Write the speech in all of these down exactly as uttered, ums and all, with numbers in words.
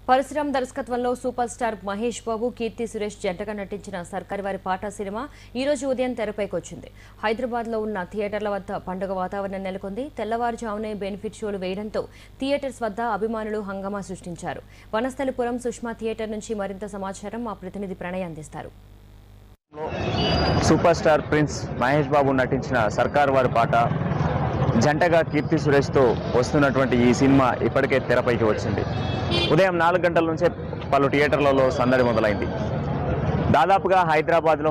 పరశురామ్ దర్శకత్వంలో super star Mahesh Babu, Keerthy Suresh జంటగా నటించిన సర్కారు వారి పాట సినిమా ఈ రోజు ఉదయం తెరపైకి వచ్చింది. హైదరాబాద్ లో ఉన్న థియేటర్ల వద్ద పండుగ వాతావరణం నెలకొంది. తెల్లవారుజామునే బెనిఫిట్ షోలు వేయడంతో థియేటర్స్ వద్ద అభిమానులు హంగామా సృష్టించారు. వనస్థలిపురం సుష్మా థియేటర్ నుంచి మరింత సమాచారం మా ప్రతినిధి ప్రణయ్ అందిస్తారు. Super star prince Mahesh Babu నటించిన సర్కారు వారి పాట జంటగా కీర్తి సురేష్తో వస్తున్నటువంటి ఈ సినిమా ఇప్పటికే తెరపైకి వచ్చింది. ఉదయం నాలుగు గంటల నుంచే పలు థియేటర్లలో సందడి మొదలైంది. దాదాపుగా హైదరాబాద్లో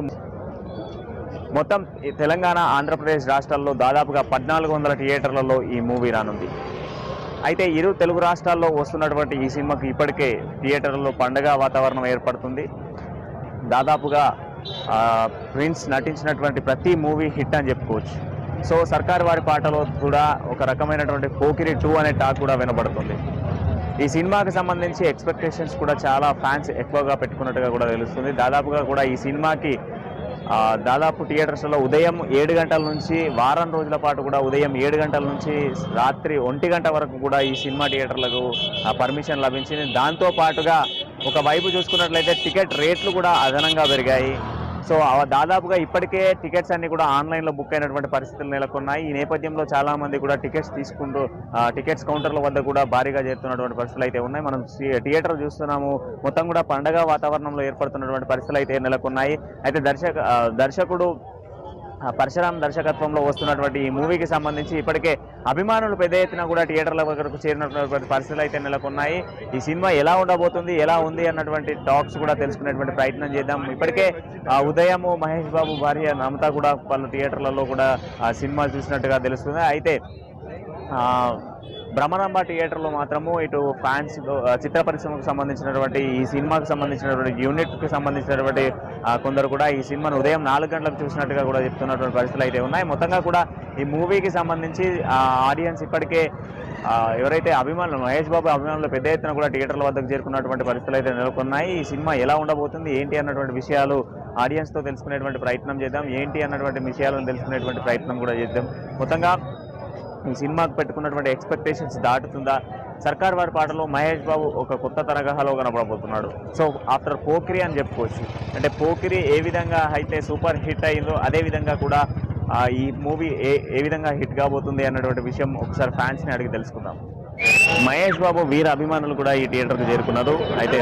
మొత్తం తెలంగాణ, ఆంధ్రప్రదేశ్ రాష్ట్రాల్లో దాదాపుగా పద్నాలుగు వందల థియేటర్లలో ఈ మూవీ రానుంది. అయితే ఇరు తెలుగు రాష్ట్రాల్లో వస్తున్నటువంటి ఈ సినిమాకు ఇప్పటికే థియేటర్లలో పండగ వాతావరణం ఏర్పడుతుంది. దాదాపుగా ప్రిన్స్ నటించినటువంటి ప్రతి మూవీ హిట్ అని చెప్పుకోవచ్చు. సో సర్కారు వారి పాటలో కూడా ఒక రకమైనటువంటి పోకిరి టూ అనే టాక్ కూడా వినబడుతుంది. ఈ సినిమాకి సంబంధించి ఎక్స్పెక్టేషన్స్ కూడా చాలా ఫ్యాన్స్ ఎక్కువగా పెట్టుకున్నట్టుగా కూడా తెలుస్తుంది. దాదాపుగా కూడా ఈ సినిమాకి దాదాపు థియేటర్స్లో ఉదయం ఏడు గంటల నుంచి వారం రోజుల పాటు కూడా ఉదయం ఏడు గంటల నుంచి రాత్రి ఒంటి గంట వరకు కూడా ఈ సినిమా థియేటర్లకు పర్మిషన్ లభించింది. దాంతో పాటుగా ఒక వైపు చూసుకున్నట్లయితే టికెట్ రేట్లు కూడా అదనంగా పెరిగాయి. సో దాదాపుగా ఇప్పటికే టికెట్స్ అన్ని కూడా ఆన్లైన్లో బుక్ అయినటువంటి పరిస్థితులు నెలకొన్నాయి. ఈ నేపథ్యంలో చాలామంది కూడా టికెట్స్ తీసుకుంటూ టికెట్స్ కౌంటర్ల వద్ద కూడా భారీగా చేరుతున్నటువంటి పరిస్థితులు అయితే ఉన్నాయి. మనం థియేటర్ చూస్తున్నాము, మొత్తం కూడా పండగ వాతావరణంలో ఏర్పడుతున్నటువంటి పరిస్థితులు అయితే నెలకొన్నాయి. అయితే దర్శక దర్శకుడు పరశురామ్ దర్శకత్వంలో వస్తున్నటువంటి ఈ మూవీకి సంబంధించి ఇప్పటికే అభిమానులు పెద్ద ఎత్తున కూడా థియేటర్ల వరకు చేరినటువంటి పరిస్థితులు అయితే నెలకొన్నాయి. ఈ సినిమా ఎలా ఉండబోతుంది, ఎలా ఉంది అన్నటువంటి టాక్స్ కూడా తెలుసుకునేటువంటి ప్రయత్నం చేద్దాం. ఇప్పటికే ఉదయం మహేష్ బాబు భార్య నమత కూడా పలు థియేటర్లలో కూడా సినిమా చూసినట్టుగా తెలుస్తుంది. అయితే బ్రహ్మరంభ థియేటర్లో మాత్రము ఇటు ఫ్యాన్స్ చిత్ర పరిశ్రమకు సంబంధించినటువంటి ఈ సినిమాకు సంబంధించినటువంటి యూనిట్కి సంబంధించినటువంటి కొందరు కూడా ఈ సినిమాను ఉదయం నాలుగు గంటలకు చూసినట్టుగా కూడా చెప్తున్నటువంటి పరిస్థితులు అయితే ఉన్నాయి. మొత్తంగా కూడా ఈ మూవీకి సంబంధించి ఆడియన్స్ ఇప్పటికే ఎవరైతే అభిమానులు మహేష్ బాబు అభిమానులు పెద్ద ఎత్తున కూడా థియేటర్ల వద్దకు చేరుకున్నటువంటి పరిస్థితులు అయితే నెలకొన్నాయి. ఈ సినిమా ఎలా ఉండబోతుంది, ఏంటి అన్నటువంటి విషయాలు ఆడియన్స్తో తెలుసుకునేటువంటి ప్రయత్నం చేద్దాం. ఏంటి అన్నటువంటి విషయాలను తెలుసుకునేటువంటి ప్రయత్నం కూడా చేద్దాం. మొత్తంగా ఈ సినిమాకు పెట్టుకున్నటువంటి ఎక్స్పెక్టేషన్స్ దాటుతుందా? సర్కారు వారి పాటలో మహేష్ బాబు ఒక కొత్త తరగతిలో కనపడబోతున్నాడు. సో ఆఫ్టర్ పోకిరి అని చెప్పుకోవచ్చు. అంటే పోకిరి ఏ విధంగా అయితే సూపర్ హిట్ అయిందో అదే విధంగా కూడా ఈ మూవీ ఏ ఏ విధంగా హిట్ కాబోతుంది అన్నటువంటి విషయం ఒకసారి ఫ్యాన్స్ని అడిగి తెలుసుకుందాం. మహేష్ బాబు వీర అభిమానులు కూడా ఈ థియేటర్కు చేరుకున్నారు. అయితే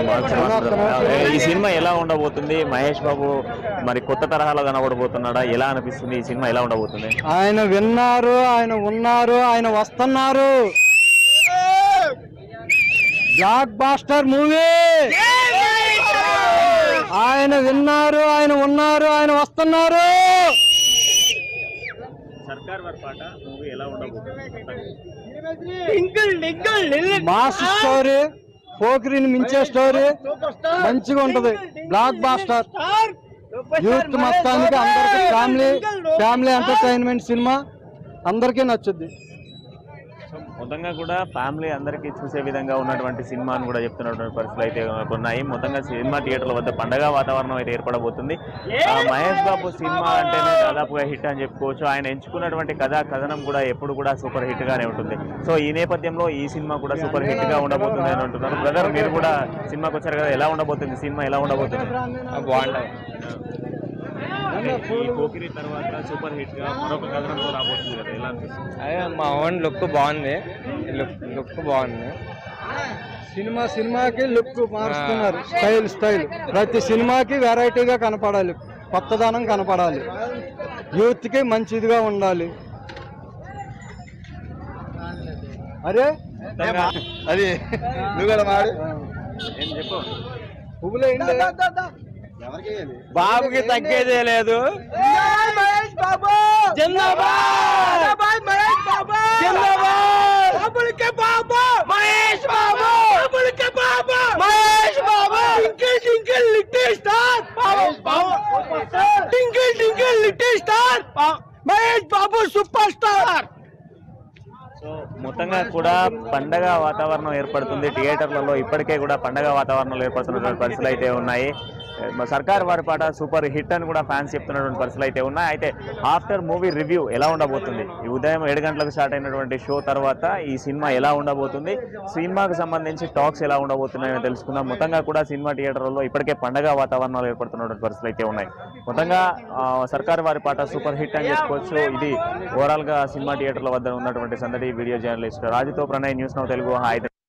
ఈ సినిమా ఎలా ఉండబోతుంది, మహేష్ బాబు మరి కొత్త తరహాలో కనబడబోతున్నాడా, ఎలా అనిపిస్తుంది, ఈ సినిమా ఎలా ఉండబోతుంది? ఆయన విన్నారు, ఆయన ఉన్నారు, ఆయన వస్తున్నారు. Blockbuster movie. ఆయన విన్నారు, ఆయన ఉన్నారు, ఆయన వస్తున్నారు. సర్కారు వారి పాట మూవీ ఎలా ఉండబోతుంది? మాస్ స్టోరీ, పోకిరిని మించే స్టోరీ, మంచిగా ఉంటది. బ్లాక్ బాస్టర్ యూత్ మొత్తానికి అందరికి ఫ్యామిలీ ఫ్యామిలీ ఎంటర్టైన్మెంట్ సినిమా అందరికీ నచ్చుద్ది. మొత్తంగా కూడా ఫ్యామిలీ అందరికీ చూసే విధంగా ఉన్నటువంటి సినిమా అని కూడా చెప్తున్నటువంటి పరిస్థితులు అయితే ఉన్నాయి. మొత్తంగా సినిమా థియేటర్ల వద్ద పండగ వాతావరణం అయితే ఏర్పడబోతుంది. మహేష్ బాబు సినిమా అంటేనే దాదాపుగా హిట్ అని చెప్పుకోవచ్చు. ఆయన ఎంచుకున్నటువంటి కథా కథనం కూడా ఎప్పుడు కూడా సూపర్ హిట్ గానే ఉంటుంది. సో ఈ నేపథ్యంలో ఈ సినిమా కూడా సూపర్ హిట్ గా ఉండబోతుంది అని అంటున్నారు. బ్రదర్, మీరు కూడా సినిమాకి వచ్చారు కదా, ఎలా ఉండబోతుంది సినిమా, ఎలా ఉండబోతుంది? బాగుంటుంది. ఈ పోకిరి తర్వాత సూపర్ హిట్ గా మరొక కథనంతో రాబోతుంది కదా, ఎలా అనిపిస్తుంది? అదే మా ఓన్ లుక్ బాగుంది, లుక్ లుక్ బాగుంది. సినిమా సినిమాకి లుక్ మారుస్తున్నారు. స్టైల్ స్టైల్ ప్రతి సినిమాకి వెరైటీగా కనపడాలి, కొత్తదనం కనపడాలి, యూత్ కి మంచిదిగా ఉండాలి. అరే అది నువ్వు కూడా మాడు ఏం చెప్పు. బాబుకి తగ్గేదే లేదు. Super star. సో మొత్తంగా కూడా పండగ వాతావరణం ఏర్పడుతుంది థియేటర్లలో. ఇప్పటికే కూడా పండగ వాతావరణంలో ఏర్పడుతున్న పరిస్థితులు అయితే ఉన్నాయి. సర్కార్ వారి పాట సూపర్ హిట్ అని కూడా ఫ్యాన్స్ చెప్తున్నటువంటి పరిస్థితులు అయితే ఉన్నాయి. అయితే ఆఫ్టర్ మూవీ రివ్యూ ఎలా ఉండబోతుంది, ఈ ఉదయం ఏడు గంటలకు స్టార్ట్ అయినటువంటి షో తర్వాత ఈ సినిమా ఎలా ఉండబోతుంది, సినిమాకు సంబంధించి టాక్స్ ఎలా ఉండబోతున్నాయని తెలుసుకుందాం. మొత్తంగా కూడా సినిమా థియేటర్లలో ఇప్పటికే పండగ వాతావరణాలు ఏర్పడుతున్నటువంటి పరిస్థితులు అయితే ఉన్నాయి. మొత్తంగా సర్కార్ వారి పాట సూపర్ హిట్ అని చెప్పుకోవచ్చు. ఇది ఓవరాల్ గా సినిమా థియేటర్ల వద్ద ఉన్నటువంటి సందడి. వీడియో జర్నలిస్ట్ రాజుతో ప్రణయ్, న్యూస్ నౌ తెలుగు, హైదరాబాద్.